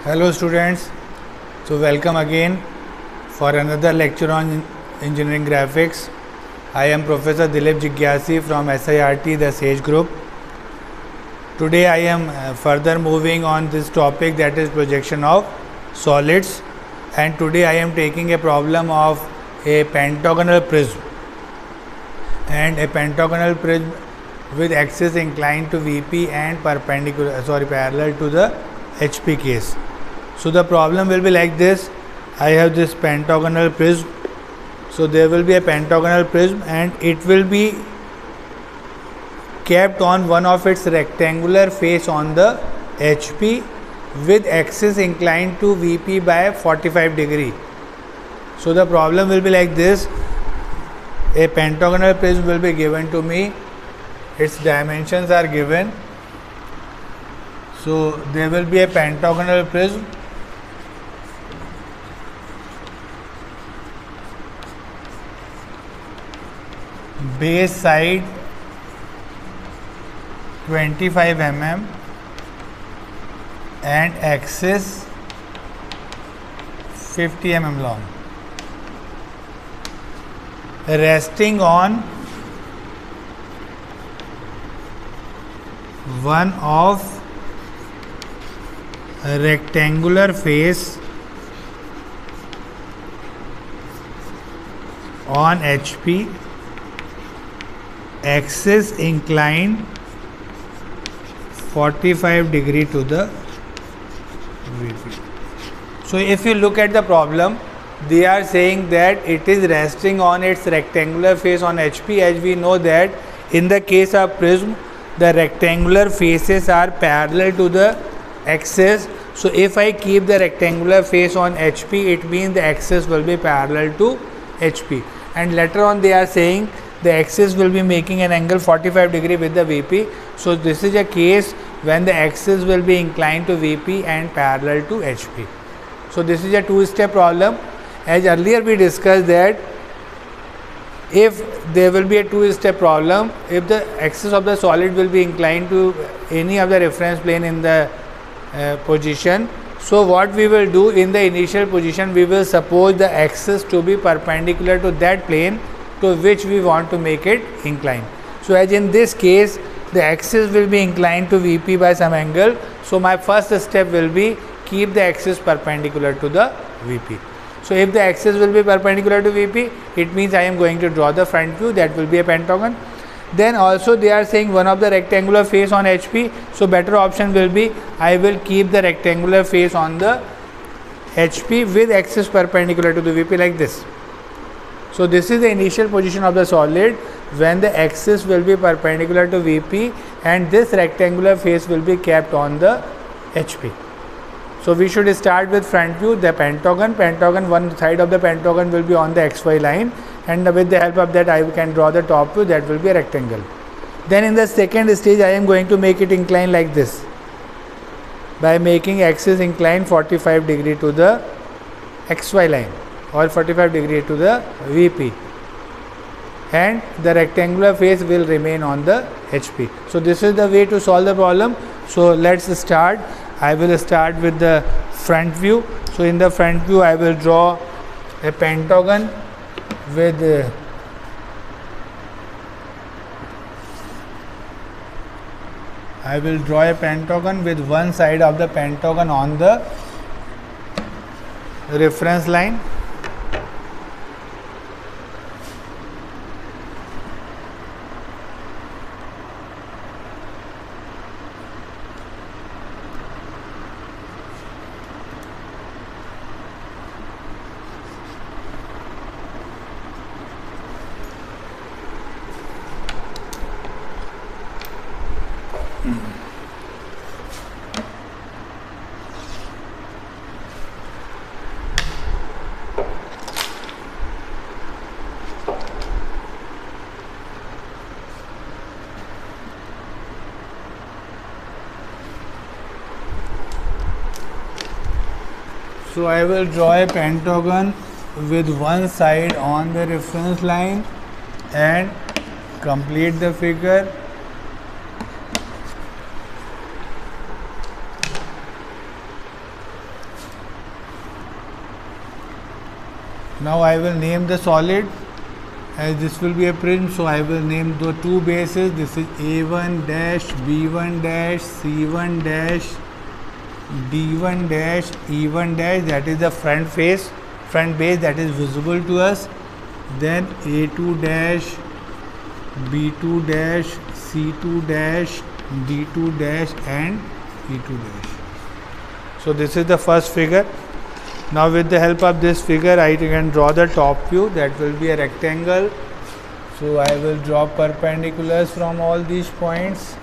Hello students, so welcome again for another lecture on engineering graphics. I am Professor Dilip Jigyasi from SIRT, the SAGE group. Today I am further moving on this topic, that is projection of solids, and today I am taking a problem of a pentagonal prism and a pentagonal prism with axis inclined to VP and parallel to the HP case. So the problem will be like this. I have this pentagonal prism. So there will be a pentagonal prism and it will be kept on one of its rectangular face on the HP with axis inclined to VP by 45 degree. So the problem will be like this. A pentagonal prism will be given to me. Its dimensions are given. So there will be a pentagonal prism. Base side 25 mm and axis 50 mm long, resting on one of a rectangular face on HP, axis inclined 45 degree to the VP. So if you look at the problem, they are saying that it is resting on its rectangular face on HP. As we know that in the case of prism, the rectangular faces are parallel to the axis. So if I keep the rectangular face on HP, it means the axis will be parallel to HP. And later on they are saying the axis will be making an angle 45 degree with the VP. So this is a case when the axis will be inclined to VP and parallel to HP. So this is a two-step problem. As earlier we discussed that if there will be a two-step problem, if the axis of the solid will be inclined to any of the reference plane in the position, so what we will do in the initial position, we will suppose the axis to be perpendicular to that plane to which we want to make it inclined. So as in this case, the axis will be inclined to VP by some angle. So my first step will be keep the axis perpendicular to the VP. So if the axis will be perpendicular to VP, it means I am going to draw the front view, that will be a pentagon. Then also they are saying one of the rectangular face on HP. So better option will be I will keep the rectangular face on the HP with axis perpendicular to the VP like this. So this is the initial position of the solid when the axis will be perpendicular to VP and this rectangular face will be kept on the HP. So we should start with front view, the pentagon. One side of the pentagon will be on the XY line, and with the help of that I can draw the top view, that will be a rectangle. Then in the second stage I am going to make it incline like this by making axis incline 45 degree to the XY line or 45 degree to the VP, and the rectangular face will remain on the HP. So this is the way to solve the problem. So let's start. I will start with the front view. So in the front view I will draw a pentagon with one side of the pentagon on the reference line. So I will draw a pentagon with one side on the reference line and complete the figure. Now I will name the solid, as this will be a prism, so I will name the two bases. This is A1 dash, B1 dash, C1 dash, D1 dash, E1 dash, that is the front face, front base that is visible to us. Then A2 dash, B2 dash, C2 dash, D2 dash and E2 dash. So this is the first figure. Now with the help of this figure I can draw the top view, that will be a rectangle. So I will draw perpendiculars from all these points.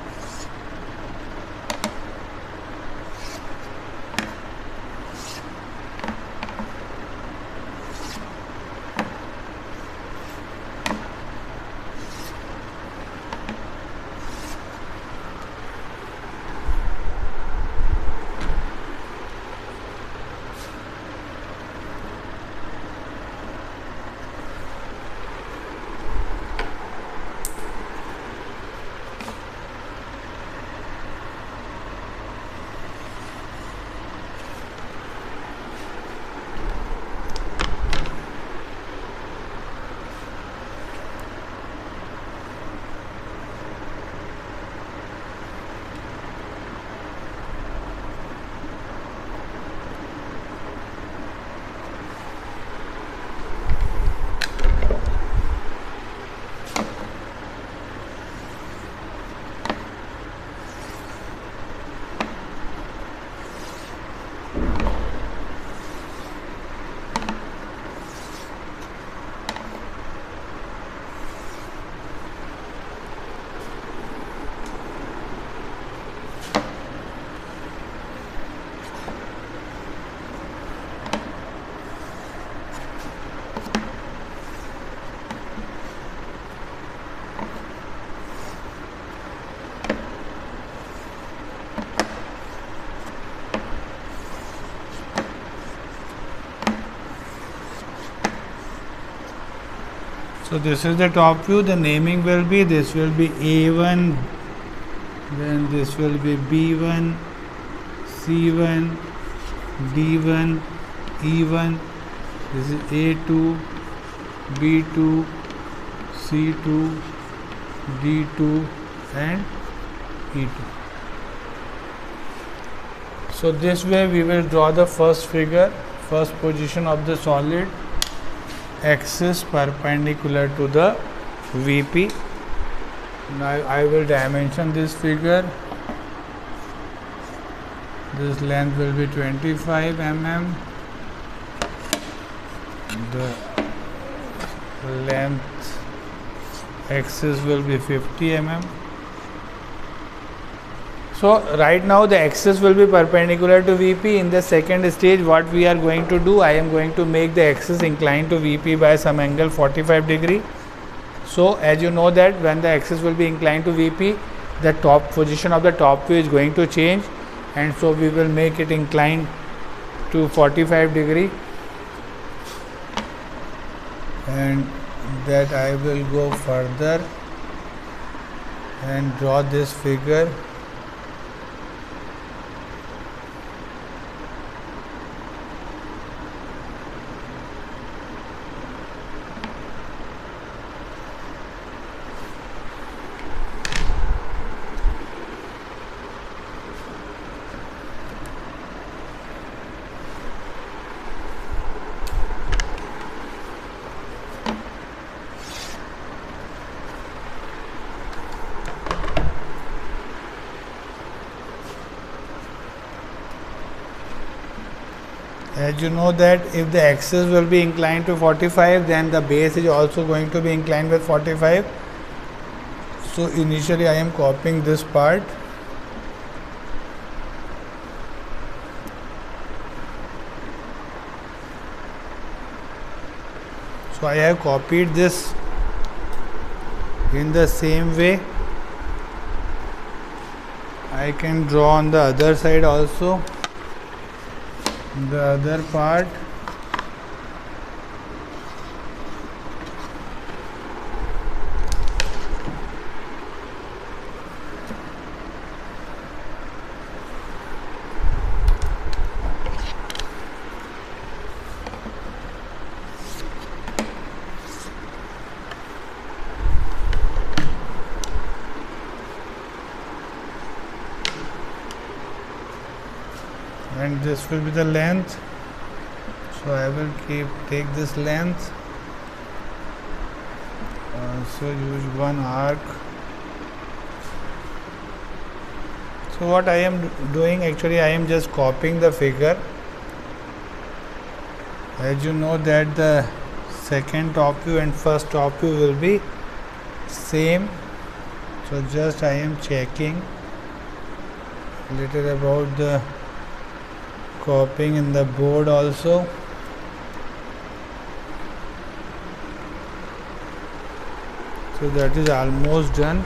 So this is the top view. The naming will be, this will be A1, then this will be B1, C1, D1, E1, this is A2, B2, C2, D2 and E2. So this way we will draw the first figure, first position of the solid, axis perpendicular to the VP. Now I will dimension this figure. This length will be 25 mm. The length axis will be 50 mm. So right now the axis will be perpendicular to VP. In the second stage what we are going to do, I am going to make the axis inclined to VP by some angle 45 degree. So as you know that when the axis will be inclined to VP, the top position of the top view is going to change, and so we will make it inclined to 45 degree, and that I will go further and draw this figure. As you know that if the axis will be inclined to 45, then the base is also going to be inclined with 45. So initially I am copying this part. So I have copied this in the same way. I can draw on the other side also. The other part. and this will be the length. So I will take this length, so use one arc. So what I am doing, actually I am just copying the figure. As you know that the second top view and first top view will be same, so just I am checking little about the copying in the board also. So that is almost done.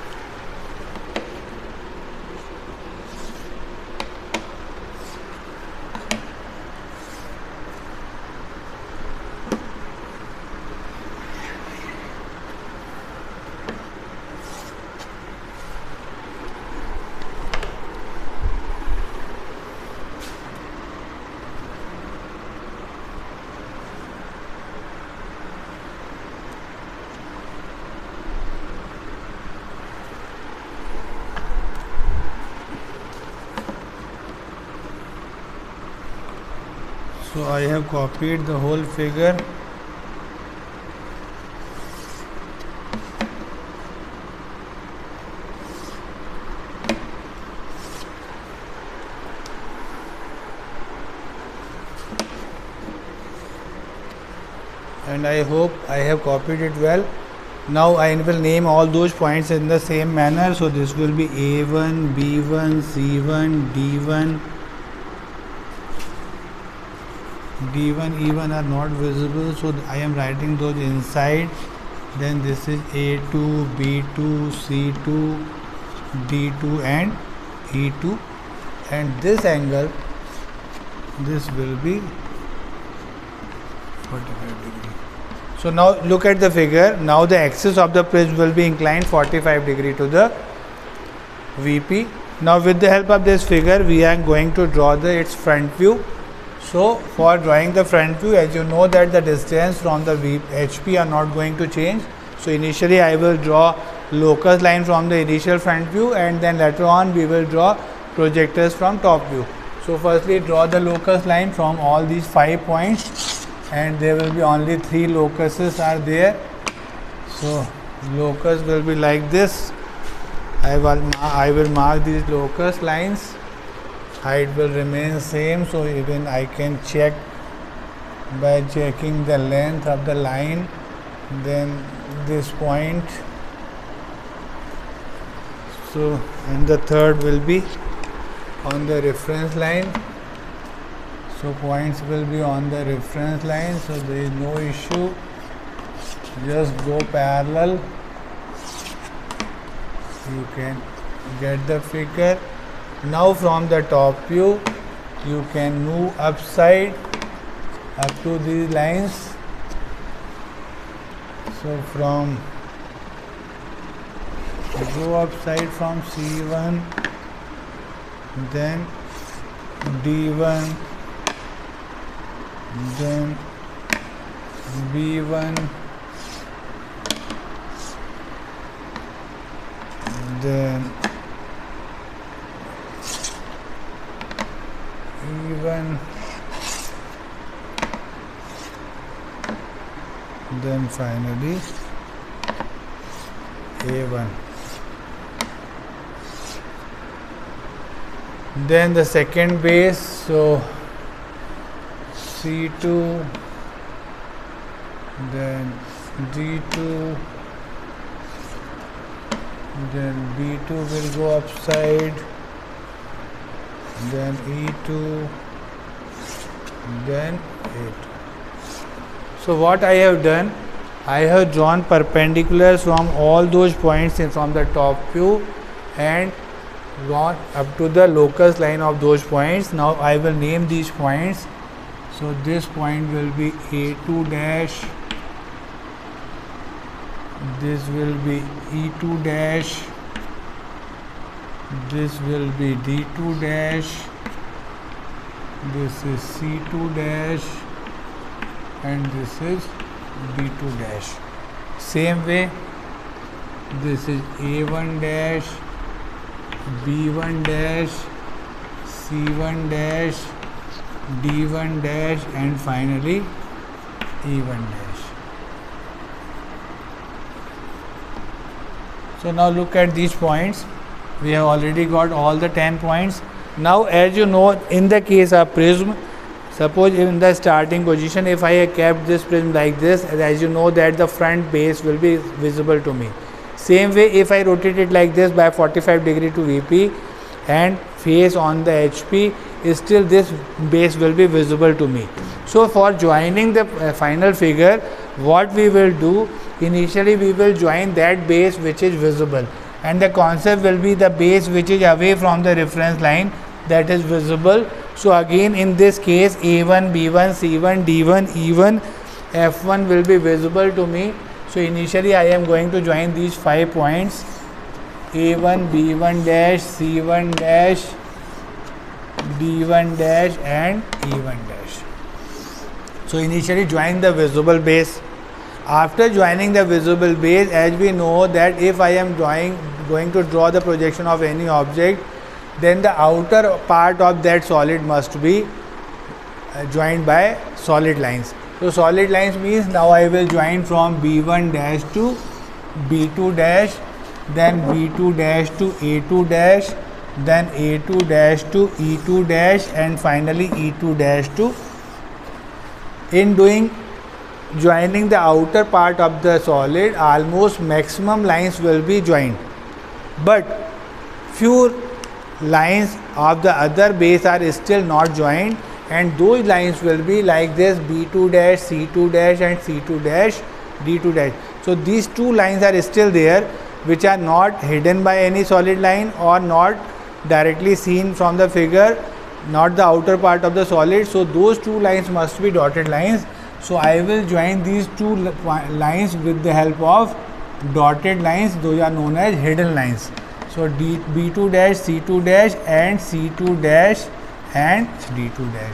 So I have copied the whole figure. And I hope I have copied it well. Now I will name all those points in the same manner. So this will be A1, B1, C1, D1. D1, E1 are not visible, so I am writing those inside. Then this is A2, B2, C2, D2 and E2, and this angle, this will be 45 degree. So now look at the figure. Now the axis of the prism will be inclined 45 degree to the VP. Now with the help of this figure we are going to draw its front view. So for drawing the front view, as you know that the distance from the HP are not going to change. So initially I will draw locus line from the initial front view, and then later on we will draw projectors from top view. So firstly draw the locus line from all these 5 points, and there will be only 3 locuses are there. So locus will be like this. I will mark these locus lines. Height will remain same, so even I can check by checking the length of the line. Then this point, so and the third will be on the reference line. So points will be on the reference line, so there is no issue, just go parallel. You can get the figure. Now from the top view you can move upside up to these lines. So from go upside from C1, then D1, then B1, then E1, then finally A1. Then the second base, so C2, then D2, then B2 will go upside, then E2, then A2. So what I have done, I have drawn perpendiculars from all those points from the top view and gone up to the locus line of those points. Now I will name these points. So this point will be A2 dash, this will be E2 dash, this will be D2 dash, this is C2 dash, and this is B2 dash. Same way, this is A1 dash, B1 dash, C1 dash, D1 dash, and finally E1 dash. So now look at these points. We have already got all the 10 points. Now, as you know, in the case of prism, suppose in the starting position, if I have kept this prism like this, as you know that the front base will be visible to me. Same way, if I rotate it like this by 45 degree to VP and face on the HP, still this base will be visible to me. So for joining the final figure, what we will do, initially we will join that base which is visible, and the concept will be the base which is away from the reference line, that is visible. So again in this case, A1, B1, C1, D1, E1, F1 will be visible to me. So initially I am going to join these 5 points, A1, B1 dash, C1 dash, D1 dash and E1 dash. So initially join the visible base. After joining the visible base, as we know that if I am going to draw the projection of any object, then the outer part of that solid must be joined by solid lines. So solid lines means now I will join from B1 dash to B2 dash, then B2 dash to A2 dash, then A2 dash to E2 dash, and finally E2 dash to. In joining the outer part of the solid, almost maximum lines will be joined, but few lines of the other base are still not joined, and those lines will be like this: B2 dash, C2 dash and C2 dash, D2 dash. So these two lines are still there, which are not hidden by any solid line or not directly seen from the figure, not the outer part of the solid. So those two lines must be dotted lines. So I will join these two lines with the help of dotted lines. Those are known as hidden lines. So B2 dash, C2 dash and C2 dash and D2 dash.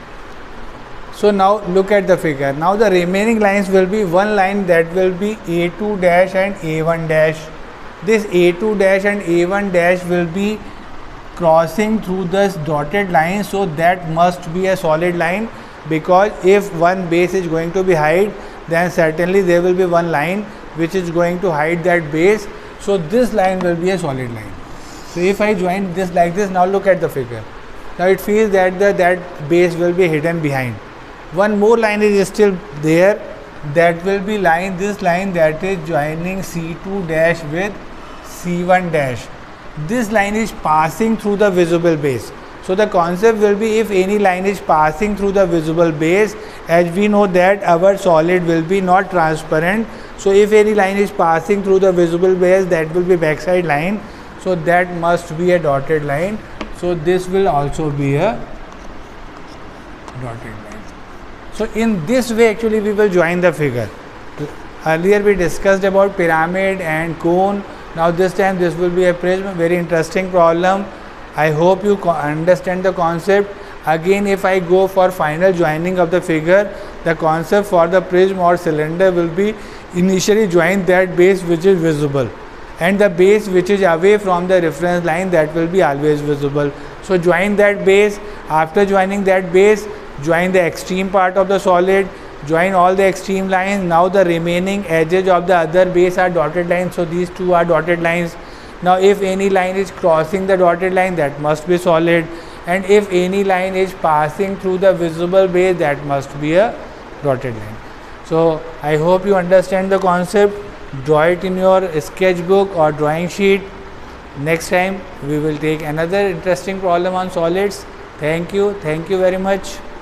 So now look at the figure. Now the remaining lines will be one line, that will be A2 dash and A1 dash. This A2 dash and A1 dash will be crossing through this dotted line, so that must be a solid line, because if one base is going to be hide, then certainly there will be one line which is going to hide that base. So this line will be a solid line. So if I join this like this, now look at the figure. Now it feels that that base will be hidden behind. One more line is still there, that will be this line that is joining C2 dash with C1 dash. This line is passing through the visible base. So the concept will be, if any line is passing through the visible base, as we know that our solid will be not transparent. So if any line is passing through the visible base, that will be backside line. So that must be a dotted line. So this will also be a dotted line. So in this way actually we will join the figure. Earlier we discussed about pyramid and cone. Now this time this will be a prism. Very interesting problem. I hope you understand the concept. Again, if I go for final joining of the figure, the concept for the prism or cylinder will be initially join that base which is visible, and the base which is away from the reference line, that will be always visible. So join that base. After joining that base, join the extreme part of the solid, join all the extreme lines. Now the remaining edges of the other base are dotted lines. So these two are dotted lines. Now if any line is crossing the dotted line, that must be solid, and if any line is passing through the visible base, that must be a dotted line. So I hope you understand the concept. Draw it in your sketchbook or drawing sheet. Next time we will take another interesting problem on solids. Thank you very much.